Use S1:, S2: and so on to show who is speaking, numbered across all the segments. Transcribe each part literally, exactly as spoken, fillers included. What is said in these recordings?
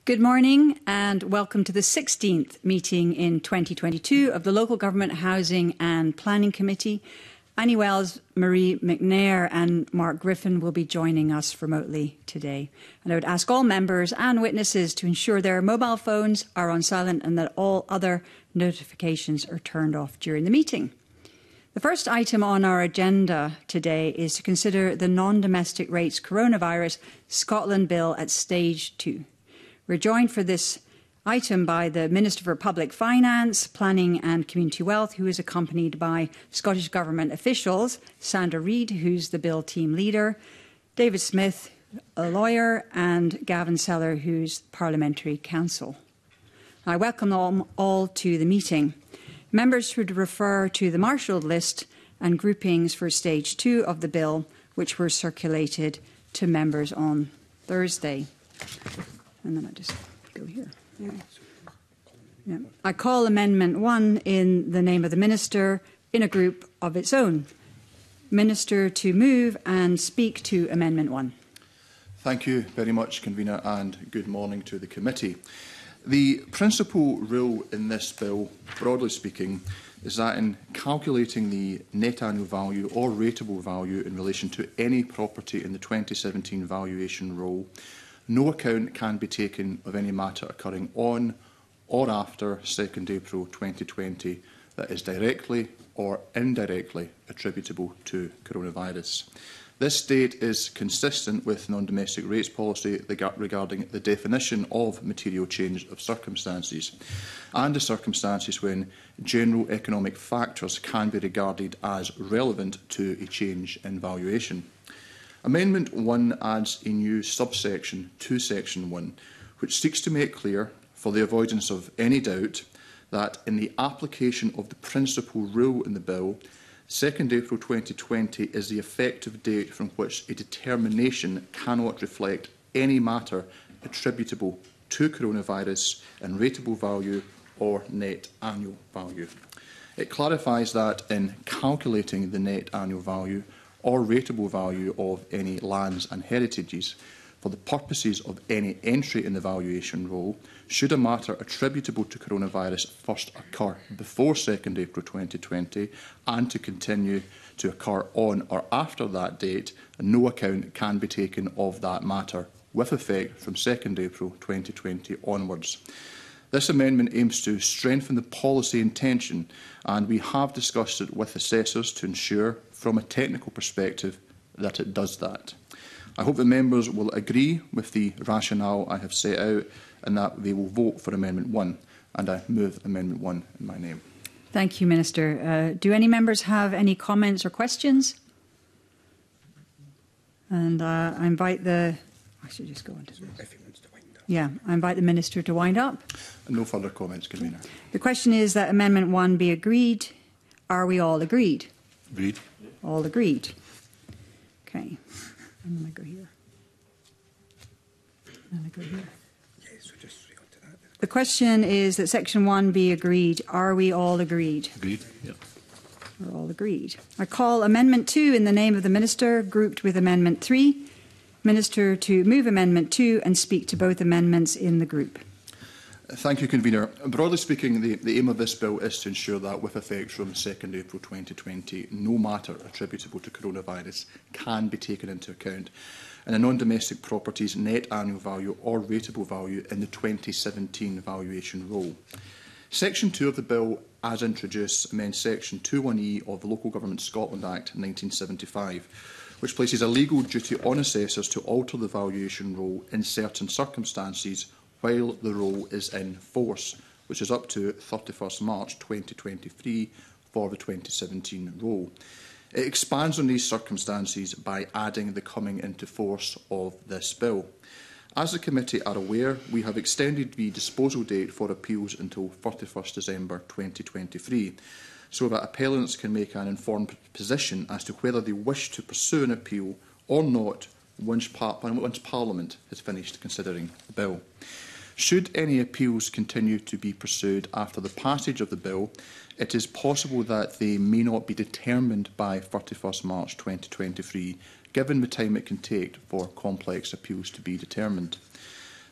S1: Good morning and welcome to the sixteenth meeting in twenty twenty-two of the Local Government Housing and Planning Committee. Annie Wells, Marie McNair and Mark Griffin will be joining us remotely today. And I would ask all members and witnesses to ensure their mobile phones are on silent and that all other notifications are turned off during the meeting. The first item on our agenda today is to consider the Non-Domestic Rates Coronavirus Scotland Bill at Stage two. We're joined for this item by the Minister for Public Finance, Planning and Community Wealth, who is accompanied by Scottish Government officials, Sandra Reid, who's the Bill team leader, David Smith, a lawyer, and Gavin Seller, who's Parliamentary Counsel. I welcome them all to the meeting. Members should refer to the marshalled list and groupings for Stage two of the Bill, which were circulated to members on Thursday. And then I just go here. Yeah. Yeah. I call Amendment one in the name of the Minister in a group of its own. Minister to move and speak to Amendment one.
S2: Thank you very much, Convener, and good morning to the committee. The principal rule in this bill, broadly speaking, is that in calculating the net annual value or rateable value in relation to any property in the twenty seventeen valuation roll, no account can be taken of any matter occurring on or after second April twenty twenty that is directly or indirectly attributable to coronavirus. This date is consistent with non-domestic rates policy regarding the definition of material change of circumstances and the circumstances when general economic factors can be regarded as relevant to a change in valuation. Amendment one adds a new subsection to Section one, which seeks to make clear, for the avoidance of any doubt, that in the application of the principal rule in the Bill, second April twenty twenty is the effective date from which a determination cannot reflect any matter attributable to coronavirus in rateable value or net annual value. It clarifies that in calculating the net annual value or rateable value of any lands and heritages for the purposes of any entry in the valuation roll, should a matter attributable to coronavirus first occur before second April twenty twenty and to continue to occur on or after that date, no account can be taken of that matter with effect from second April twenty twenty onwards. This amendment aims to strengthen the policy intention, and we have discussed it with assessors to ensure, from a technical perspective, that it does that. I hope that members will agree with the rationale I have set out and that they will vote for Amendment one, and I move Amendment one in my name.
S1: Thank you, Minister. Uh, do any members have any comments or questions? And uh, I invite the... I should just go on to this. Yeah, I invite the Minister to wind up.
S2: No further comments, Convener.
S1: The question is that Amendment one be agreed. Are we all agreed?
S2: Agreed.
S1: All agreed. Okay. I'm going to go here. I'm going to go here.
S3: Yes, so just straight on to that.
S1: The question is that Section one be agreed. Are we all agreed?
S2: Agreed, yep.
S1: We're all agreed. I call Amendment two in the name of the Minister, grouped with Amendment three. Minister to move Amendment two and speak to both amendments in the group.
S2: Thank you, Convener. Broadly speaking, the, the aim of this bill is to ensure that, with effect from second April twenty twenty, no matter attributable to coronavirus can be taken into account in a non-domestic property's net annual value or rateable value in the twenty seventeen valuation roll. Section two of the bill, as introduced, amends Section two one E of the Local Government Scotland Act nineteen seventy-five, which places a legal duty on assessors to alter the valuation roll in certain circumstances while the roll is in force, which is up to thirty-first March twenty twenty-three for the twenty seventeen roll. It expands on these circumstances by adding the coming into force of this bill. As the committee are aware, we have extended the disposal date for appeals until thirty-first December twenty twenty-three, so that appellants can make an informed position as to whether they wish to pursue an appeal or not once, par once Parliament has finished considering the bill. Should any appeals continue to be pursued after the passage of the bill, it is possible that they may not be determined by thirty-first March twenty twenty-three, given the time it can take for complex appeals to be determined.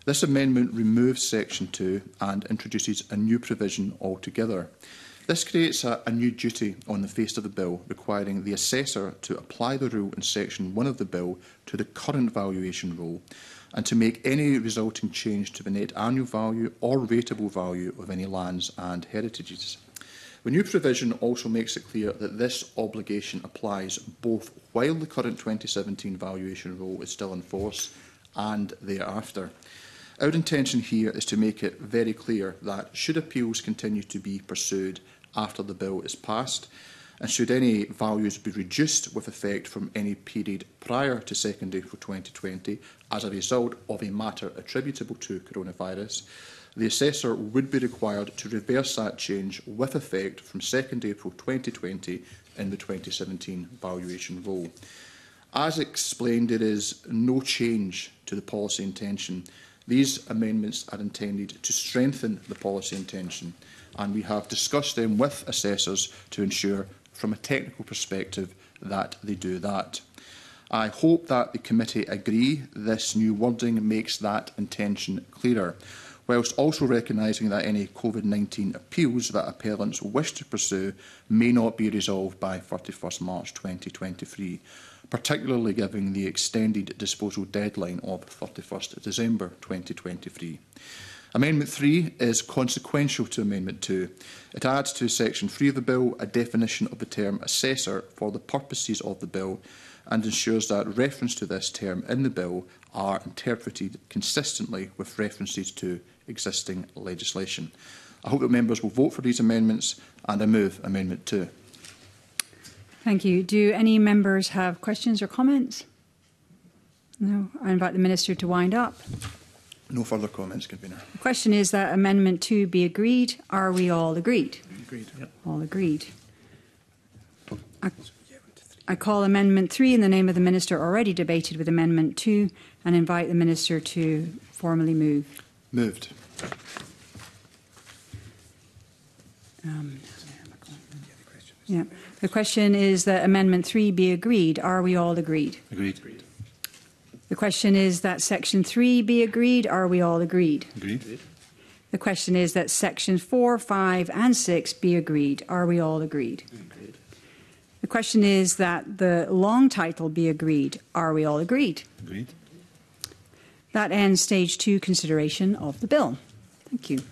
S2: This amendment removes Section two and introduces a new provision altogether. This creates a, a new duty on the face of the bill, requiring the assessor to apply the rule in Section one of the bill to the current valuation rule and to make any resulting change to the net annual value or rateable value of any lands and heritages. The new provision also makes it clear that this obligation applies both while the current twenty seventeen valuation rule is still in force and thereafter. Our intention here is to make it very clear that should appeals continue to be pursued after the bill is passed, and should any values be reduced with effect from any period prior to second April twenty twenty as a result of a matter attributable to coronavirus, the assessor would be required to reverse that change with effect from second April twenty twenty in the twenty seventeen valuation roll. As explained, there is no change to the policy intention. These amendments are intended to strengthen the policy intention, and we have discussed them with assessors to ensure, from a technical perspective, that they do that. I hope that the committee agree this new wording makes that intention clearer, whilst also recognising that any COVID nineteen appeals that appellants wish to pursue may not be resolved by thirty-first March twenty twenty-three, particularly given the extended disposal deadline of thirty-first December twenty twenty-three. Amendment three is consequential to Amendment two. It adds to Section three of the Bill a definition of the term assessor for the purposes of the Bill and ensures that reference to this term in the Bill are interpreted consistently with references to existing legislation. I hope that members will vote for these amendments, and I move Amendment two.
S1: Thank you. Do any members have questions or comments? No. I invite the Minister to wind up.
S2: No further comments, Convener.
S1: The question is that Amendment two be agreed. Are we all agreed?
S3: Agreed. Yep.
S1: All agreed. I, I call Amendment three in the name of the Minister already debated with Amendment two and invite the Minister to formally move.
S2: Moved.
S1: Um, yeah. The question is that Amendment three be agreed. Are we all agreed?
S4: Agreed. Agreed.
S1: The question is that Section three be agreed. Are we all agreed?
S4: Agreed.
S1: The question is that Sections four, five and six be agreed. Are we all agreed?
S4: Agreed.
S1: The question is that the long title be agreed. Are we all agreed?
S4: Agreed.
S1: That ends Stage two consideration of the bill. Thank you.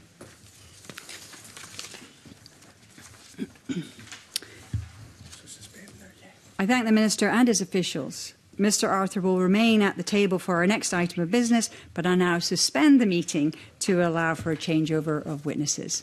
S1: I thank the Minister and his officials. Mister Arthur will remain at the table for our next item of business, but I now suspend the meeting to allow for a changeover of witnesses.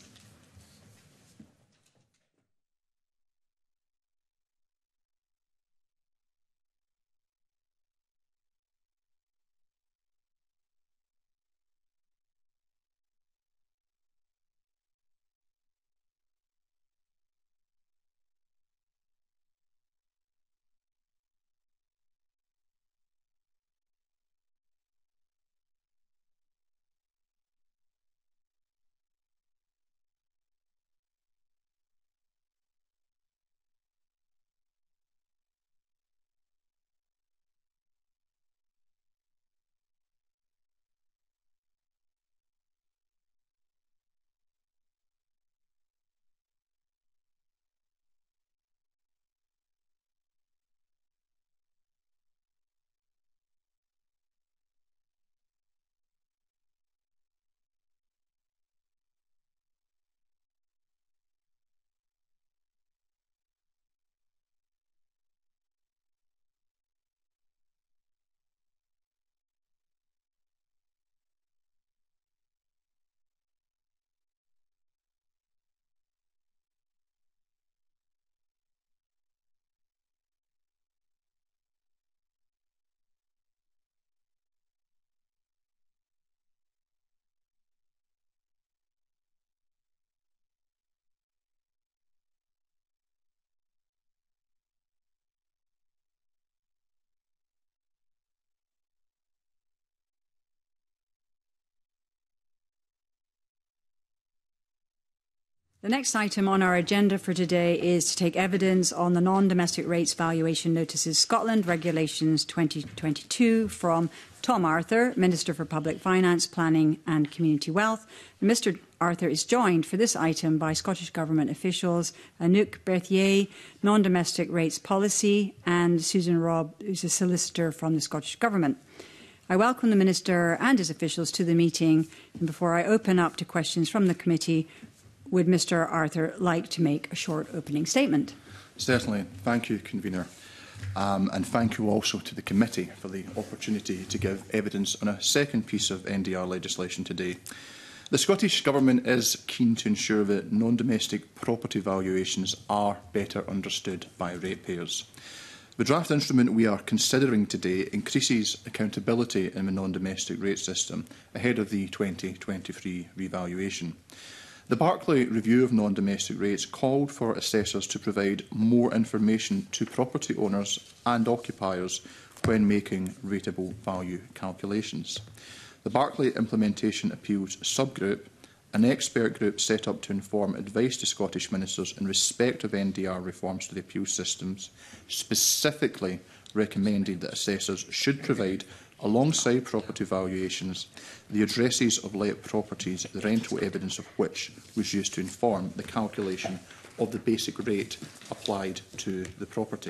S1: The next item on our agenda for today is to take evidence on the Non-Domestic Rates Valuation Notices Scotland Regulations twenty twenty-two from Tom Arthur, Minister for Public Finance, Planning and Community Wealth. And Mister Arthur is joined for this item by Scottish Government officials Anouk Berthier, Non-Domestic Rates Policy, and Susan Robb, who's a solicitor from the Scottish Government. I welcome the Minister and his officials to the meeting, and before I open up to questions from the committee, would Mister Arthur like to make a short opening statement?
S2: Certainly. Thank you, Convener. Um, and thank you also to the committee for the opportunity to give evidence on a second piece of N D R legislation today. The Scottish Government is keen to ensure that non-domestic property valuations are better understood by ratepayers. The draft instrument we are considering today increases accountability in the non-domestic rate system ahead of the twenty twenty-three revaluation. The Barclay Review of Non-Domestic Rates called for assessors to provide more information to property owners and occupiers when making rateable value calculations. The Barclay Implementation Appeals Subgroup, an expert group set up to inform advice to Scottish ministers in respect of N D R reforms to the appeals systems, specifically recommended that assessors should provide, alongside property valuations, the addresses of let properties, the rental evidence of which was used to inform the calculation of the basic rate applied to the property.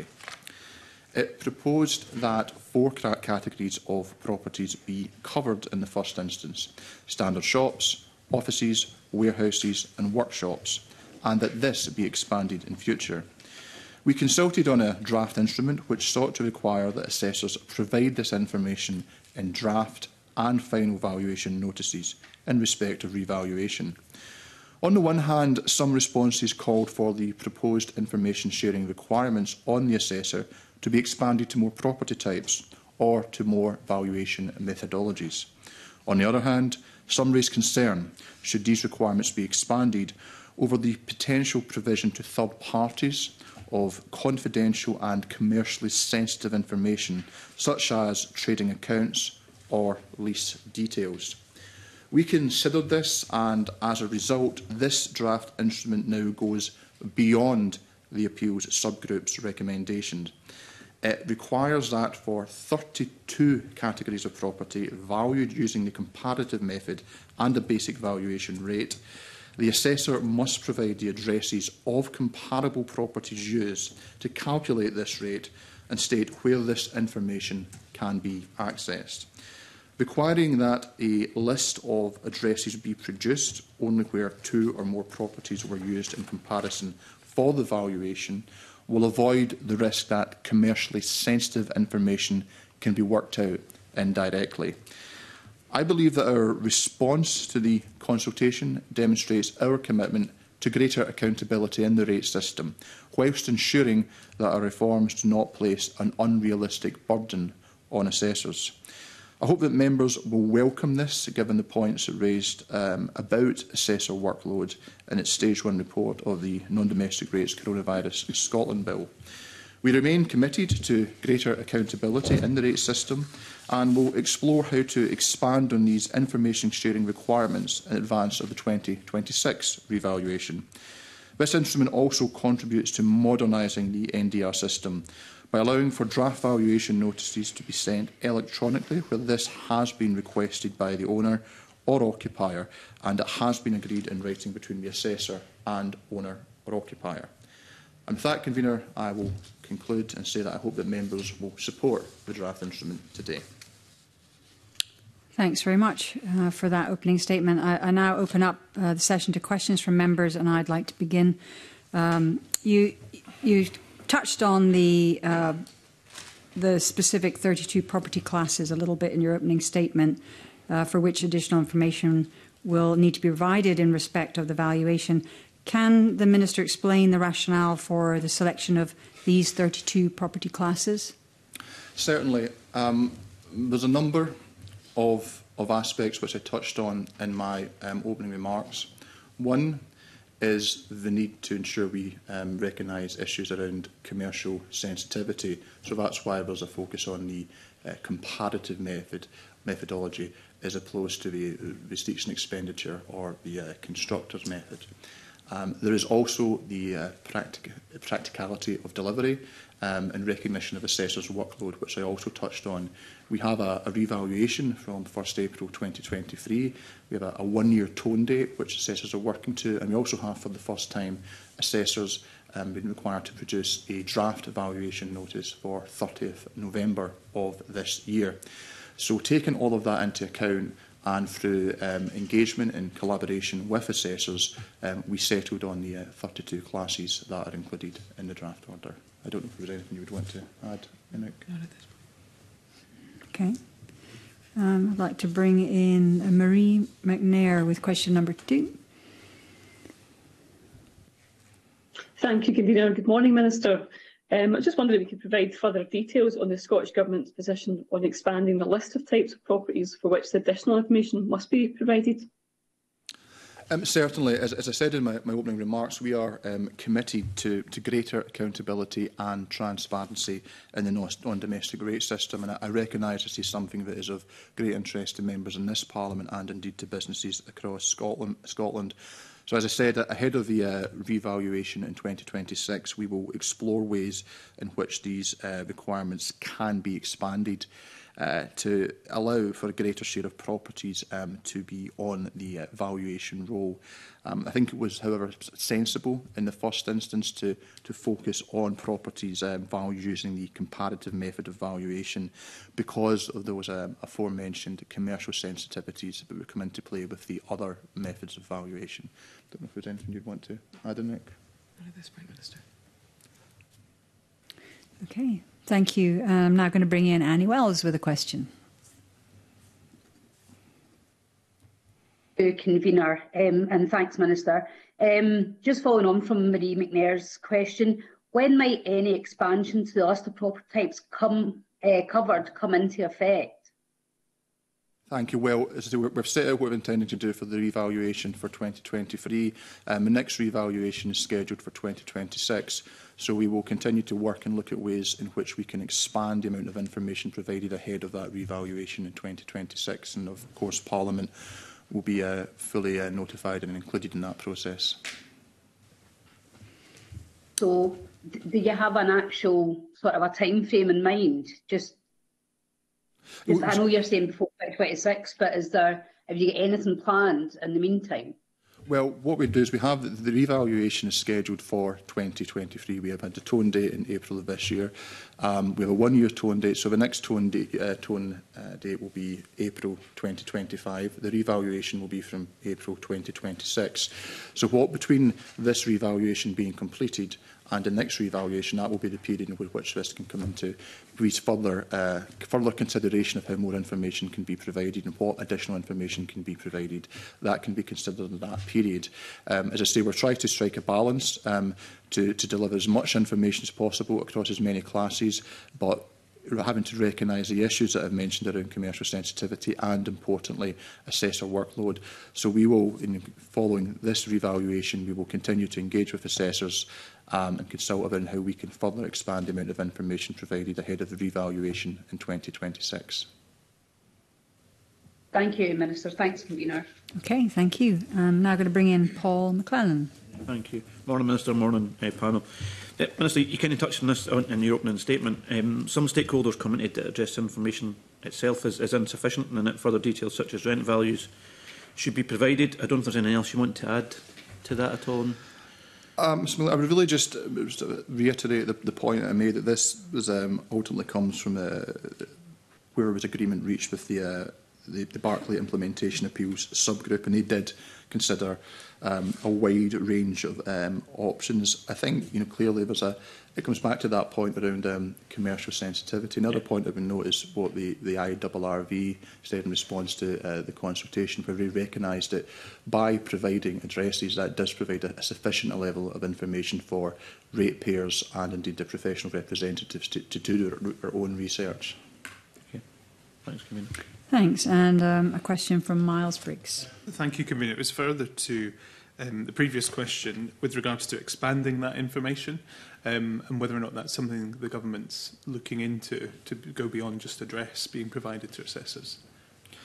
S2: It proposed that four categories of properties be covered in the first instance: standard shops, offices, warehouses and workshops, and that this be expanded in future. We consulted on a draft instrument which sought to require that assessors provide this information in draft and final valuation notices in respect of revaluation. On the one hand, some responses called for the proposed information sharing requirements on the assessor to be expanded to more property types or to more valuation methodologies. On the other hand, some raised concern, should these requirements be expanded, over the potential provision to third parties of confidential and commercially sensitive information, such as trading accounts or lease details. We considered this, and as a result, this draft instrument now goes beyond the appeals subgroup's recommendations. It requires that for thirty-two categories of property valued using the comparative method and the basic valuation rate, the assessor must provide the addresses of comparable properties used to calculate this rate and state where this information can be accessed. Requiring that a list of addresses be produced only where two or more properties were used in comparison for the valuation will avoid the risk that commercially sensitive information can be worked out indirectly. I believe that our response to the consultation demonstrates our commitment to greater accountability in the rate system, whilst ensuring that our reforms do not place an unrealistic burden on assessors. I hope that members will welcome this, given the points it raised um, about assessor workload in its Stage one report of the Non-Domestic Rates Coronavirus Scotland Bill. We remain committed to greater accountability in the rate system and will explore how to expand on these information sharing requirements in advance of the twenty twenty-six revaluation. This instrument also contributes to modernising the N D R system by allowing for draft valuation notices to be sent electronically where this has been requested by the owner or occupier and it has been agreed in writing between the assessor and owner or occupier. And with that, Convener, I will conclude and say that I hope that members will support the draft instrument today.
S1: Thanks very much uh, for that opening statement. I, I now open up uh, the session to questions from members, and I'd like to begin. Um, you, you touched on the uh, the specific thirty-two property classes a little bit in your opening statement, uh, for which additional information will need to be provided in respect of the valuation. Can the Minister explain the rationale for the selection of these thirty-two property classes?
S2: Certainly. Um, there's a number of, of aspects which I touched on in my um, opening remarks. One is the need to ensure we um, recognise issues around commercial sensitivity. So that's why there's a focus on the uh, comparative method methodology as opposed to the restriction expenditure or the uh, constructor's method. Um, there is also the uh, practic practicality of delivery um, in recognition of assessors' workload, which I also touched on. We have a, a revaluation from first April twenty twenty-three. We have a, a one-year tone date, which assessors are working to, and we also have, for the first time, assessors um, been required to produce a draft evaluation notice for thirtieth November of this year. So, taking all of that into account, and through um, engagement and collaboration with assessors, um, we settled on the uh, thirty-two classes that are included in the draft order. I don't know if there was anything you would want to add, Enoch.
S1: Okay. Um, I'd like to bring in uh, Marie McNair with question number two.
S4: Thank you, Convener. Good morning, Minister. Um, I just wondered if you could provide further details on the Scottish Government's position on expanding the list of types of properties for which the additional information must be provided.
S2: Um, certainly, as, as I said in my, my opening remarks, we are um, committed to, to greater accountability and transparency in the non-domestic rate system, and I, I recognise this is something that is of great interest to members in this Parliament and indeed to businesses across Scotland. Scotland. So, as I said, ahead of the uh, revaluation in twenty twenty-six, we will explore ways in which these uh, requirements can be expanded uh, to allow for a greater share of properties um, to be on the uh, valuation roll. Um, I think it was, however, sensible in the first instance to, to focus on properties um, valued using the comparative method of valuation, because of those um, aforementioned commercial sensitivities that would come into play with the other methods of valuation. I don't know if there's anything you'd want to add, Nick.
S3: Not at this point, Minister.
S1: Okay, thank you. I'm now going to bring in Annie Wells with a question.
S5: Convener, um, and thanks, Minister. Um, just following on from Marie McNair's question, when might any expansion to the list of property types come uh, covered come into effect?
S2: Thank you. Well, as I say, we've set out what we're intending to do for the revaluation for twenty twenty-three. Um, the next revaluation is scheduled for twenty twenty-six, so we will continue to work and look at ways in which we can expand the amount of information provided ahead of that revaluation in twenty twenty-six, and of course Parliament will be uh, fully uh, notified and included in that process.
S5: So, do you have an actual sort of a time frame in mind? Just, just I know you're saying before twenty twenty-six, but is there, have you got anything planned in the meantime?
S2: Well, what we do is we have the, the revaluation is scheduled for twenty twenty-three. We have had the tone date in April of this year. Um, we have a one-year tone date, so the next tone date, uh, tone, uh, date will be April twenty twenty-five. The revaluation will be from April twenty twenty-six. So what between this revaluation being completed and the next revaluation, that will be the period in which this can come into further, uh, further consideration of how more information can be provided and what additional information can be provided. That can be considered in that period. Um, as I say, we're trying to strike a balance um, to, to deliver as much information as possible across as many classes, but having to recognise the issues that I've mentioned around commercial sensitivity and, importantly, assessor workload. So we will, in following this revaluation, we will continue to engage with assessors um, and consult about how we can further expand the amount of information provided ahead of the revaluation in twenty twenty-six.
S5: Thank you, Minister. Thanks, Convener.
S1: Okay, thank you. I'm now going to bring in Paul McClellan.
S6: Thank you. Morning, Minister. Morning, uh, panel. Uh, Minister, you kind of touched on this in your opening statement. Um, some stakeholders commented that address information itself is, is insufficient, and that further details such as rent values should be provided. I don't know if there's anything else you want to add to that at all.
S2: Um, I would really just reiterate the, the point I made that this was, um, ultimately comes from uh, where there was agreement reached with the, uh, the, the Barclay Implementation Appeals subgroup, and they did consider um, a wide range of um, options. I think, you know, clearly there's a, it comes back to that point around um, commercial sensitivity. Another point I would note is what the, the I R R V said in response to uh, the consultation, where they recognised that by providing addresses, that does provide a, a sufficient level of information for ratepayers and indeed the professional representatives to, to do their, their own research.
S6: Okay. Thanks, Convener.
S1: Thanks. And um, a question from Miles Briggs.
S7: Thank you, Convener. It was further to um, the previous question with regards to expanding that information um, and whether or not that's something the government's looking into to go beyond just address being provided to assessors.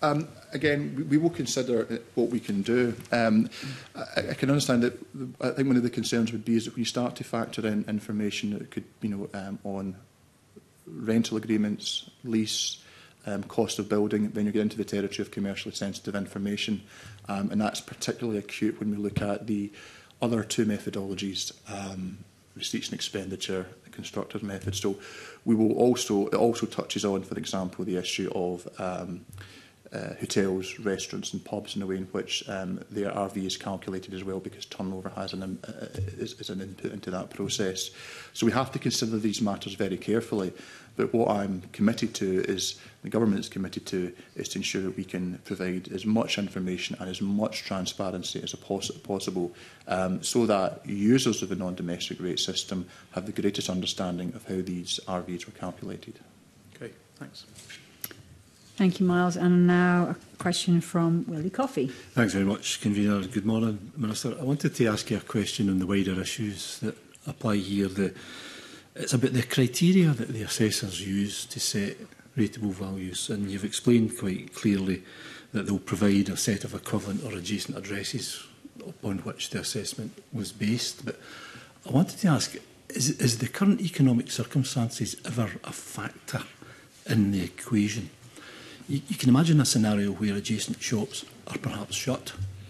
S2: Um, again, we, we will consider what we can do. Um, I, I can understand that. I think one of the concerns would be is that when you start to factor in information that could, you know, um, on rental agreements, lease, um, cost of building, then you get into the territory of commercially sensitive information, um, and that's particularly acute when we look at the other two methodologies, um, receipts and expenditure, the constructor's method. So we will also, it also touches on, for example, the issue of um, uh, hotels, restaurants and pubs, in a way in which um, their R V is calculated as well, because turnover has an, uh, is, is an input into that process. So we have to consider these matters very carefully. But what I'm committed to, is the government is committed to, is to ensure that we can provide as much information and as much transparency as poss possible, um, so that users of the non-domestic rate system have the greatest understanding of how these R Vs were calculated.
S6: Okay, thanks.
S1: Thank you, Miles. And now a question from Willie Coffey.
S8: Thanks very much, Convener. Good morning, Minister. I wanted to ask you a question on the wider issues that apply here. The It's about the criteria that the assessors use to set rateable values, and you've explained quite clearly that they'll provide a set of equivalent or adjacent addresses upon which the assessment was based. But I wanted to ask, is, is the current economic circumstances ever a factor in the equation? You, you can imagine a scenario where adjacent shops are perhaps shut.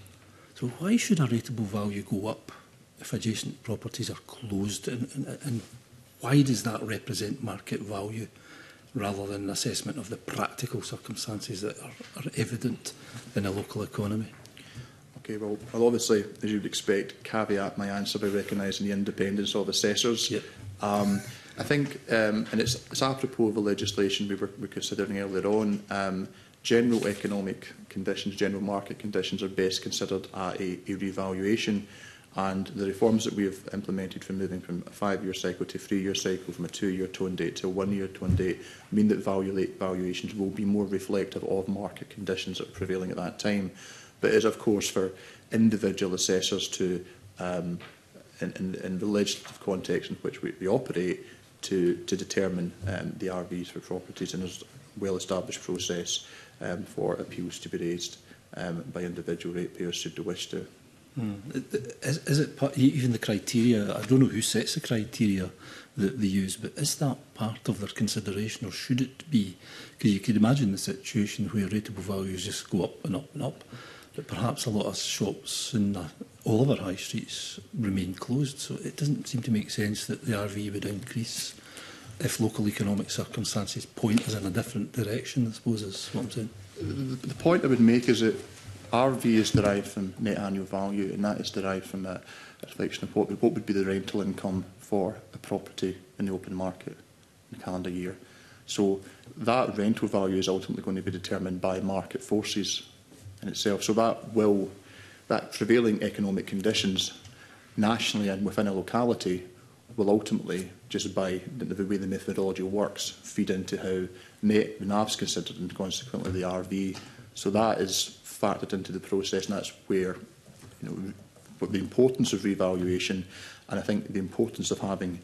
S8: So why should a rateable value go up if adjacent properties are closed, and, and, and why does that represent market value rather than an assessment of the practical circumstances that are, are evident in a local economy?
S2: Okay, well, I'll obviously, as you would expect, caveat my answer by recognising the independence of assessors.
S8: Yep.
S2: Um, I think, um, and it's, it's apropos of the legislation we were, were considering earlier on, um, general economic conditions, general market conditions are best considered at a, a revaluation. And the reforms that we have implemented, from moving from a five-year cycle to a three-year cycle, from a two-year tone date to a one-year tone date, mean that value valuations will be more reflective of market conditions that are prevailing at that time. But it is, of course, for individual assessors to, um, in, in, in the legislative context in which we, we operate, to, to determine um, the R Vs for properties, and there's a well-established process um, for appeals to be raised um, by individual ratepayers should they wish to.
S8: Hmm. Is, is it part, even the criteria? I don't know who sets the criteria that they use, but is that part of their consideration, or should it be? Because you could imagine the situation where rateable values just go up and up and up, but perhaps a lot of shops in uh, all of our high streets remain closed. So it doesn't seem to make sense that the R V would increase if local economic circumstances point us in a different direction, I suppose is what I'm saying.
S2: The, the point I would make is that R V is derived from net annual value, and that is derived from a, a reflection of what, what would be the rental income for a property in the open market in a calendar year. So that rental value is ultimately going to be determined by market forces in itself. So that will, that prevailing economic conditions nationally and within a locality will ultimately, just by the way the methodology works, feed into how net the N A V is considered, and consequently the R V. So that is factored into the process, and that's where, you know, the importance of revaluation, and I think the importance of having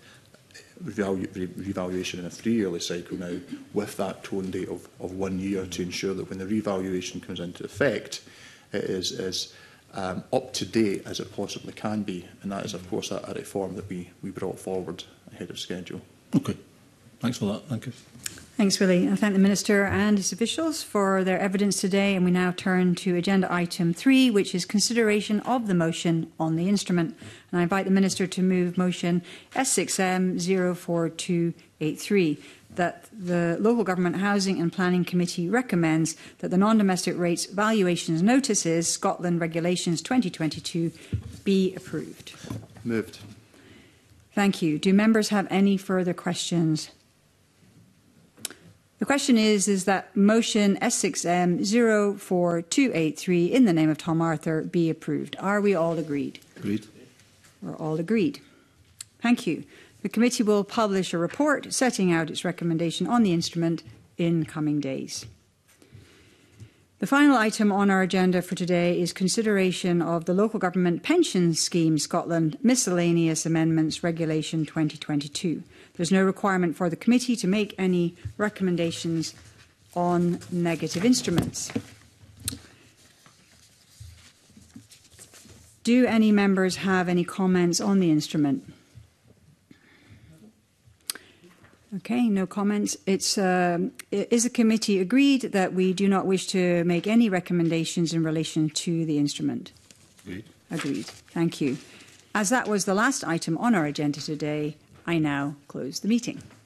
S2: revalu re revaluation in a three-yearly cycle now, with that tone date of, of one year, to ensure that when the revaluation comes into effect, it is as um, up to date as it possibly can be, and that is, of course, a, a reform that we, we brought forward ahead of schedule.
S8: Okay, thanks for that. Thank you.
S1: Thanks, Willie. I thank the Minister and his officials for their evidence today, and we now turn to agenda item three, which is consideration of the motion on the instrument. And I invite the Minister to move motion S six M zero four two eight three, that the Local Government Housing and Planning Committee recommends that the non-domestic rates valuations notices Scotland Regulations twenty twenty-two be approved.
S2: Moved.
S1: Thank you. Do members have any further questions? The question is, is that motion S six M zero four two eight three in the name of Tom Arthur be approved. Are we all agreed?
S8: Agreed.
S1: We're all agreed. Thank you. The committee will publish a report setting out its recommendation on the instrument in coming days. The final item on our agenda for today is consideration of the Local Government Pension Scheme Scotland Miscellaneous Amendments Regulation twenty twenty-two. There's no requirement for the committee to make any recommendations on negative instruments. Do any members have any comments on the instrument? Okay, no comments. It's, um, is the committee agreed that we do not wish to make any recommendations in relation to the instrument?
S8: Agreed.
S1: Agreed. Thank you. As that was the last item on our agenda today, I now close the meeting.